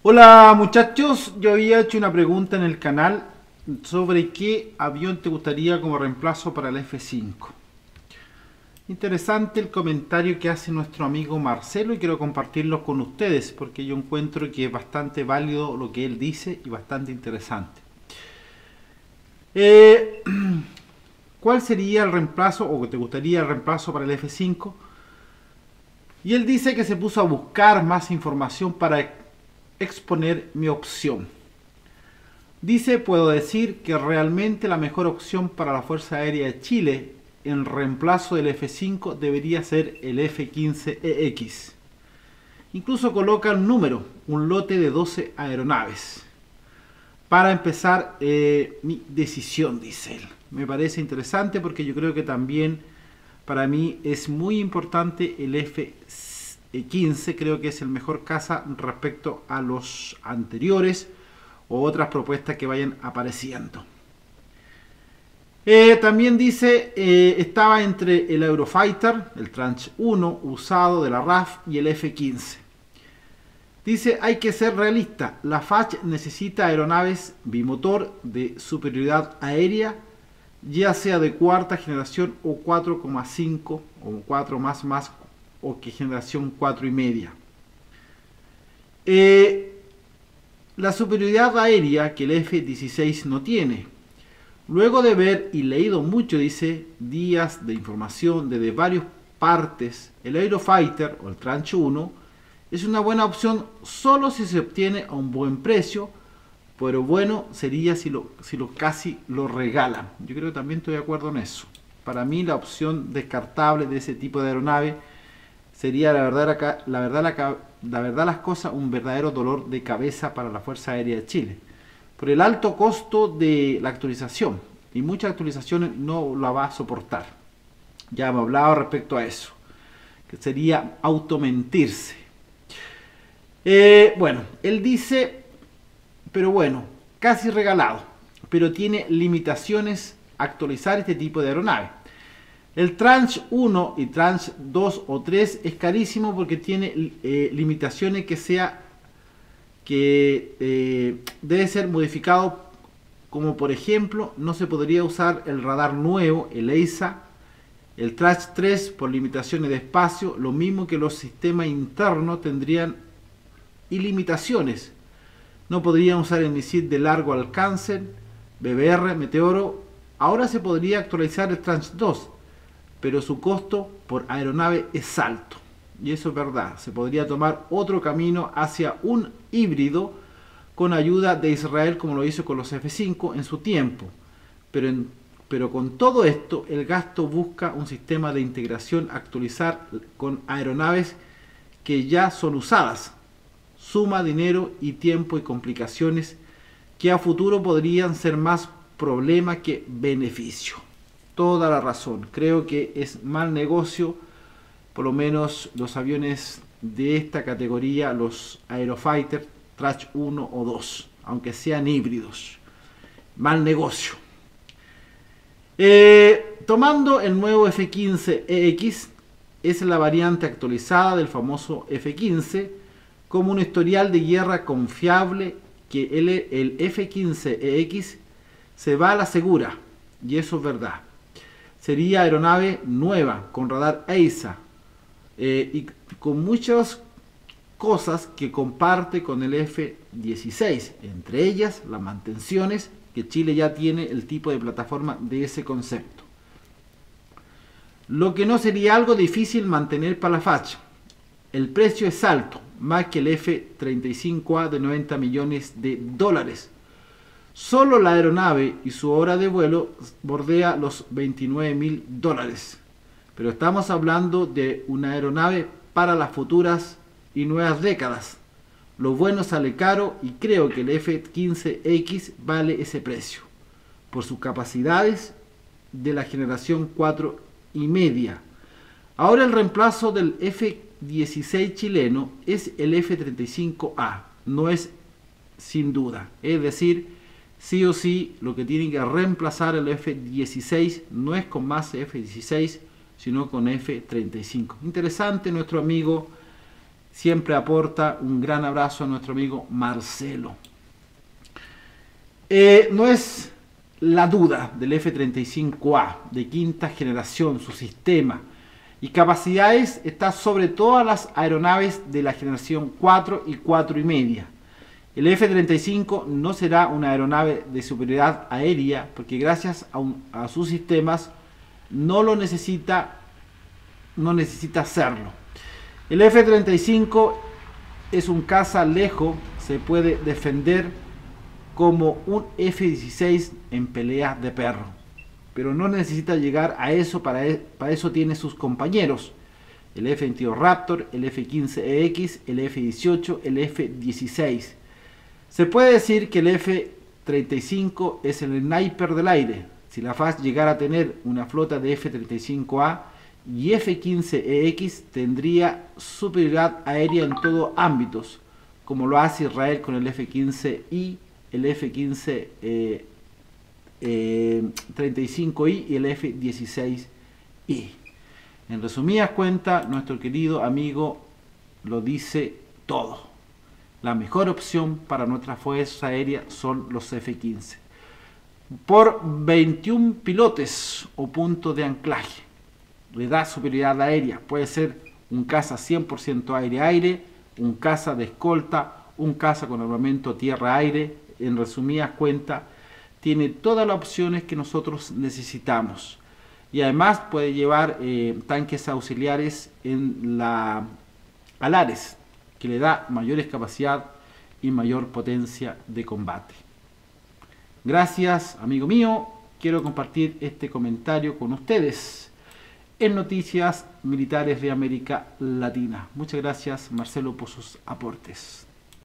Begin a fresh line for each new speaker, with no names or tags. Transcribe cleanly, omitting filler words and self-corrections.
Hola muchachos, yo había hecho una pregunta en el canal sobre qué avión te gustaría como reemplazo para el F5. Interesante el comentario que hace nuestro amigo Marcelo y quiero compartirlo con ustedes porque yo encuentro que es bastante válido lo que él dice y bastante interesante. Eh, ¿Cuál sería el reemplazo o que te gustaría el reemplazo para el F5? Y él dice que se puso a buscar más información para exponer mi opción. Dice, puedo decir que realmente la mejor opción para la Fuerza Aérea de Chile en reemplazo del F5 debería ser el F-15EX. Incluso coloca un número, un lote de 12 aeronaves. Para empezar mi decisión, dice él. Me parece interesante porque yo creo que también para mí es muy importante el F-15, creo que es el mejor caza respecto a los anteriores o otras propuestas que vayan apareciendo. También dice, estaba entre el Eurofighter, el Tranche 1 usado de la RAF y el F-15. Dice, hay que ser realista, la FACH necesita aeronaves bimotor de superioridad aérea, ya sea de cuarta generación o 4,5 o 4 más o que generación 4 y media. La superioridad aérea que el F-16 no tiene. Luego de ver y leído mucho, dice, días de información desde varias partes, el Eurofighter o el Tranche 1 es una buena opción solo si se obtiene a un buen precio, pero bueno sería si casi lo regalan. Yo creo que también estoy de acuerdo en eso. Para mí la opción descartable de ese tipo de aeronave sería la verdad las cosas un verdadero dolor de cabeza para la Fuerza Aérea de Chile. Por el alto costo de la actualización. Y muchas actualizaciones no la va a soportar. Ya hemos hablado respecto a eso. Que sería automentirse. Bueno, él dice, pero bueno, casi regalado. Pero tiene limitaciones actualizar este tipo de aeronave. El Tranche 1 y Tranche 2 o 3 es carísimo porque tiene limitaciones que debe ser modificado, como por ejemplo no se podría usar el radar nuevo, el EISA, el Tranche 3 por limitaciones de espacio, lo mismo que los sistemas internos tendrían limitaciones. No podrían usar el misil de largo alcance, BBR, Meteoro. Ahora se podría actualizar el Tranche 2, pero su costo por aeronave es alto. Y eso es verdad. Se podría tomar otro camino hacia un híbrido con ayuda de Israel, como lo hizo con los F-5 en su tiempo. Pero con todo esto, el gasto busca un sistema de integración actualizar con aeronaves que ya son usadas. Suma dinero y tiempo y complicaciones que a futuro podrían ser más problema que beneficio. Toda la razón. Creo que es mal negocio, por lo menos los aviones de esta categoría, los Eurofighter, Tranche 1 o 2, aunque sean híbridos. Mal negocio. Tomando el nuevo F-15EX, es la variante actualizada del famoso F-15, como un historial de guerra confiable que el F-15EX se va a la segura, y eso es verdad. Sería aeronave nueva, con radar EISA, y con muchas cosas que comparte con el F-16, entre ellas las mantenciones, que Chile ya tiene el tipo de plataforma de ese concepto. Lo que no sería algo difícil mantener para la FACH. El precio es alto, más que el F-35A de 90 millones de dólares. Solo la aeronave y su hora de vuelo bordea los 29.000 dólares. Pero estamos hablando de una aeronave para las futuras y nuevas décadas. Lo bueno sale caro y creo que el F-15X vale ese precio. Por sus capacidades de la generación 4 y media. Ahora el reemplazo del F-16 chileno es el F-35A. No es sin duda. Es decir, sí o sí lo que tienen que reemplazar el F-16 no es con más F-16, sino con F-35. Interesante nuestro amigo siempre aporta. Un gran abrazo a nuestro amigo Marcelo. No es la duda del F-35A de quinta generación, su sistema y capacidades está sobre todas las aeronaves de la generación 4 y 4 y media. El F-35 no será una aeronave de superioridad aérea porque gracias a sus sistemas no necesita hacerlo. El F-35 es un caza lejos, se puede defender como un F-16 en peleas de perro, pero no necesita llegar a eso, para eso tiene sus compañeros, el F-22 Raptor, el F-15EX, el F-18, el F-16. Se puede decir que el F-35 es el sniper del aire. Si la FAS llegara a tener una flota de F-35A y F-15EX, tendría superioridad aérea en todos ámbitos, como lo hace Israel con el F-15I, el F-15-35I y el F-16I. En resumidas cuentas, nuestro querido amigo lo dice todo. La mejor opción para nuestra fuerza aérea son los F-15. Por 21 pilotes o puntos de anclaje, le da superioridad aérea. Puede ser un caza 100% aire-aire, un caza de escolta, un caza con armamento tierra-aire. En resumidas cuentas, tiene todas las opciones que nosotros necesitamos. Y además puede llevar tanques auxiliares en la alares, que le da mayores capacidad y mayor potencia de combate. Gracias, amigo mío. Quiero compartir este comentario con ustedes en Noticias Militares de América Latina. Muchas gracias, Marcelo, por sus aportes.